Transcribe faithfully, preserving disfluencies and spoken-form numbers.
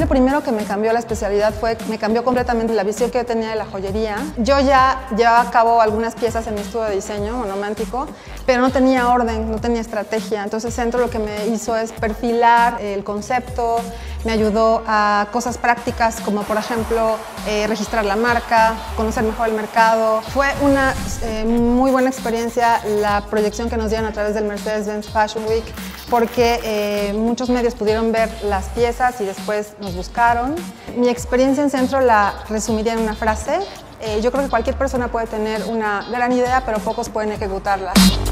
lo primero que me cambió la especialidad fue, me cambió completamente la visión que yo tenía de la joyería. Yo ya llevaba a cabo algunas piezas en mi estudio de diseño monomántico, pero no tenía orden, no tenía estrategia. Entonces Centro lo que me hizo es perfilar el concepto, me ayudó a cosas prácticas como por ejemplo eh, registrar la marca, conocer mejor el mercado. Fue una eh, muy buena experiencia la proyección que nos dieron a través del Mercedes-Benz Fashion Week, porque eh, muchos medios pudieron ver las piezas y después nos buscaron. Mi experiencia en Centro la resumiría en una frase. Eh, yo creo que cualquier persona puede tener una gran idea, pero pocos pueden ejecutarla.